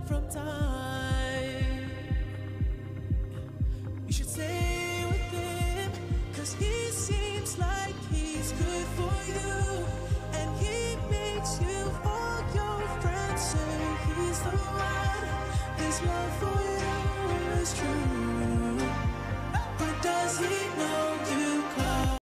from time. You should stay with him, 'cause he seems like he's good for you. And he makes you all your friends say he's the one. His love for you is true. But does he